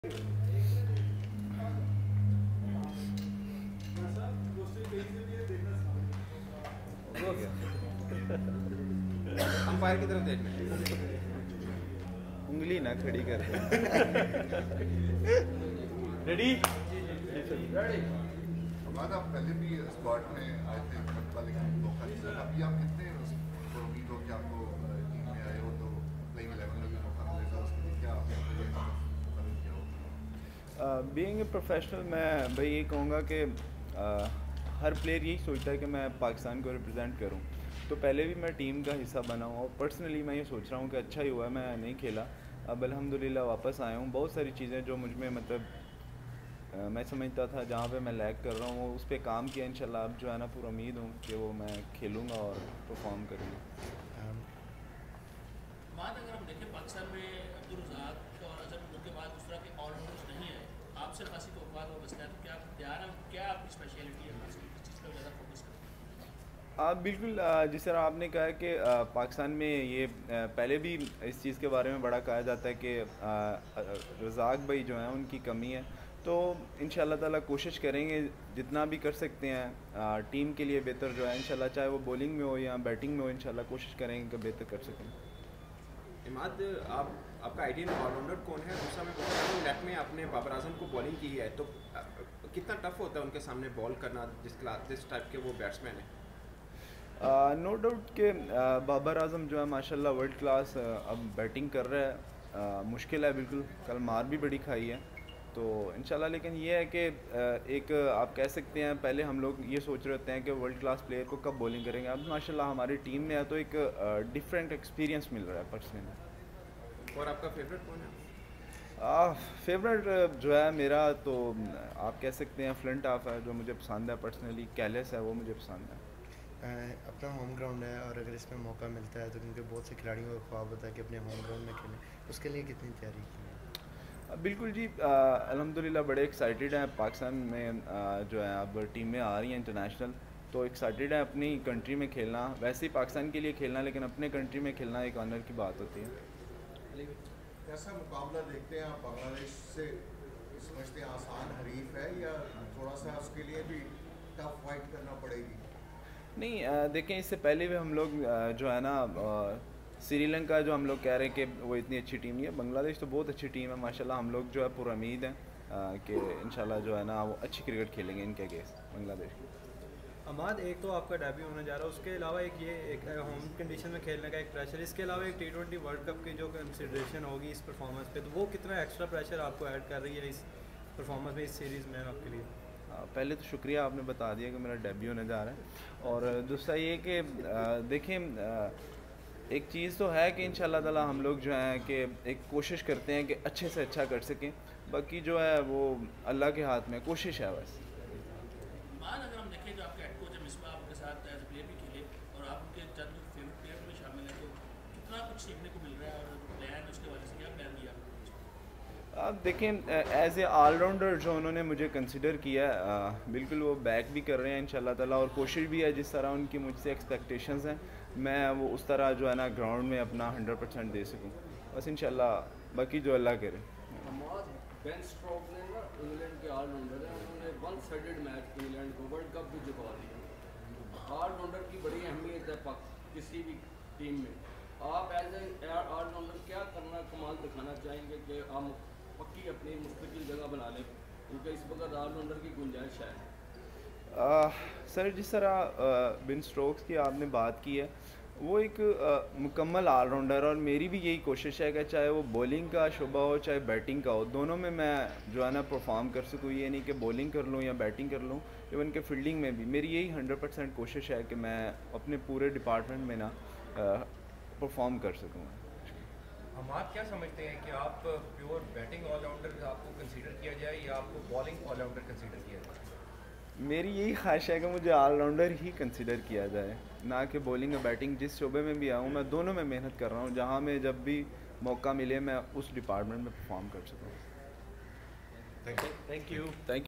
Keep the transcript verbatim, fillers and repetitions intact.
Umpire की तरफ देखना, उंगली ना खड़ी कर। रेडी? हमारा पहले भी स्क्वाड में आए थे लेकिन मौका नहीं मिला। अभी आप कितने उम्मीद हो कि आपको टीम में आए हो तो प्लेइंग इलेवन में भी मौका मिलेगा, उसके लिए क्या आपने किया हो? बीइंग ए प्रोफेशनल मैं भाई ये कहूँगा कि uh, हर प्लेयर यही सोचता है कि मैं पाकिस्तान को रिप्रेजेंट करूँ, तो पहले भी मैं टीम का हिस्सा बना हूँ और पर्सनली मैं ये सोच रहा हूँ कि अच्छा ही हुआ मैं नहीं खेला, अब अल्हम्दुलिल्लाह वापस आया हूँ। बहुत सारी चीज़ें जो मुझ में मतलब आ, मैं समझता था जहाँ पे मैं लैग कर रहा हूँ वो उस पर काम किया। इंशाल्लाह अब जो है ना पूरा उम्मीद हूँ कि वो मैं खेलूँगा और परफॉर्म करूँगा। बात अगर हम देखें पाकिस्तान में अब्दुल रज़ाक और अजहर के बाद उस तरह के ऑलराउंडर्स नहीं है, आपसे खासी तो बात हो बसता है, तो क्या तैयार है, क्या आपकी स्पेशलिटी है, किस चीज़ पर ज़्यादा फोकस करें? आप बिल्कुल जिस तरह आपने कहा कि पाकिस्तान में ये पहले भी इस चीज़ के बारे में बड़ा कहा जाता है कि रज़ाक भाई जो हैं उनकी कमी है, तो इंशाल्लाह ताला कोशिश करेंगे जितना भी कर सकते हैं टीम के लिए बेहतर जो है इंशाल्लाह, चाहे वो बॉलिंग में हो या बैटिंग में हो, इंशाल्लाह कोशिश करेंगे कि बेहतर कर सकें। इमाद, आप आपका आइडियल ऑलराउंडर कौन है? दूसरा मैं पूछता हूँ, लेफ्ट में आपने बाबर आजम को बॉलिंग की है, तो कितना टफ होता है उनके सामने बॉल करना जिस क्लास जिस टाइप के वो बैट्समैन है? नो डाउट के बाबर आजम जो है माशाल्लाह वर्ल्ड क्लास अब बैटिंग कर रहा है। uh, मुश्किल है बिल्कुल, कल मार भी बड़ी खाई है तो इंशाल्लाह, लेकिन ये है कि एक आप कह सकते हैं पहले हम लोग ये सोच रहे होते हैं कि वर्ल्ड क्लास प्लेयर को कब बॉलिंग करेंगे, अब माशाल्लाह हमारी टीम में है तो एक डिफरेंट एक्सपीरियंस मिल रहा है पर्सनली। और आपका फेवरेट कौन है? फेवरेट जो है मेरा तो आप कह सकते हैं फ्रंट हाफ है जो मुझे पसंद है पर्सनली, कैलिस है वो मुझे पसंद है। अपना होम ग्राउंड है और अगर इसमें मौका मिलता है तो क्योंकि बहुत से खिलाड़ियों का ख्वाब होता है कि अपने होम ग्राउंड में खेलें, उसके लिए कितनी तैयारी की है? बिल्कुल जी, अल्हम्दुलिल्लाह बड़े एक्साइटेड हैं। पाकिस्तान में आ, जो है अब टीमें आ रही हैं इंटरनेशनल, तो एक्साइटेड है अपनी कंट्री में खेलना। वैसे ही पाकिस्तान के लिए खेलना, लेकिन अपने कंट्री में खेलना एक ऑनर की बात होती है। कैसा मुकाबला देखते हैं आप? बांग्लादेश से समझते हैं आसान हरीफ है या थोड़ा सा उसके लिए भी टफ फाइट करना पड़ेगी? नहीं, देखें इससे पहले भी हम लोग जो है ना श्रीलंका जो हम लोग कह रहे हैं कि वो इतनी अच्छी टीम नहीं है, बांग्लादेश तो बहुत अच्छी टीम है माशाल्लाह। हम लोग जो है पूरा उम्मीद है कि इंशाल्लाह जो है ना वो अच्छी क्रिकेट खेलेंगे इनके अगेंस्ट बांग्लादेश की। अम्माद, एक तो आपका डेब्यू होने जा रहा है, उसके अलावा एक ये एक होम कंडीशन में खेलने का एक प्रेशर, इसके अलावा एक टी ट्वेंटी वर्ल्ड कप की जो कंसिडरेशन होगी इस परफॉर्मेंस पे, तो वो कितना एक्स्ट्रा प्रेशर आपको ऐड कर रही है इस परफॉर्मेंस में, इस सीरीज़ में आपके लिए? पहले तो शुक्रिया, आपने बता दिया कि मेरा डेब्यू होने जा रहा है। और दूसरा ये कि देखें एक चीज़ तो है कि इंशाल्लाह ताला हम लोग जो है कि एक कोशिश करते हैं कि अच्छे से अच्छा कर सकें, बाकी जो है वो अल्लाह के हाथ में कोशिश है बस। अगर हम देखें जो आपके हेड कोच है मिसबा आपके साथ एज प्लेयर भी खेले और आप उनके चंद फेवरेट प्लेयर में शामिल हैं, तो कितना कुछ सीखने को मिल रहा है और प्लान उसके वजह से क्या प्लान दिया? आप देखें एज ए ऑलराउंडर जो उन्होंने मुझे कंसिडर किया है, बिल्कुल वो बैक भी कर रहे हैं इंशाल्लाह ताला, और कोशिश भी है जिस तरह उनकी मुझसे एक्सपेक्टेशंस हैं मैं वो उस तरह जो है ना ग्राउंड में अपना हंड्रेड परसेंट दे सकूँ बस इंशाल्लाह, बाकी जो अल्लाह करे। बेन स्टोक्स ने ना इंग्लैंड के ऑलराउंडर हैं, उन्होंने वन साइडेड मैच इंग्लैंड को वर्ल्ड कप भी जितवा दिया। ऑलराउंडर की बड़ी अहमियत है किसी भी टीम में। आप एज ए ऑलराउंडर क्या करना कमाल दिखाना चाहेंगे कि हम पक्की अपनी मुस्तकिल जगह बना लें, क्योंकि इस वक्त ऑलराउंडर की गुंजाइश है? सर जिस तरह बेन स्टोक्स की आपने बात की है, वो एक आ, मुकम्मल ऑलराउंडर, और मेरी भी यही कोशिश है कि चाहे वो बॉलिंग का शोबा हो चाहे बैटिंग का हो, दोनों में मैं जो है ना परफॉर्म कर सकूँ। ये नहीं कि बॉलिंग कर लूँ या बैटिंग कर लूँ, इवन के फील्डिंग में भी मेरी यही हंड्रेड परसेंट कोशिश है कि मैं अपने पूरे डिपार्टमेंट में ना परफॉर्म कर सकूँ। हम आप क्या समझते हैं कि आप प्योर बैटिंग ऑलराउंडर आपको कंसीडर किया जाए या आपको बॉलिंग ऑलराउंडर कंसीडर किया जाए? मेरी यही ख्वाहिश है कि मुझे ऑलराउंडर ही कंसीडर किया जाए, ना कि बॉलिंग और बैटिंग। जिस शोबे में भी आऊँ मैं दोनों में मेहनत कर रहा हूँ, जहाँ में जब भी मौका मिले मैं उस डिपार्टमेंट में परफॉर्म कर सकूँ। Thank you. Thank you.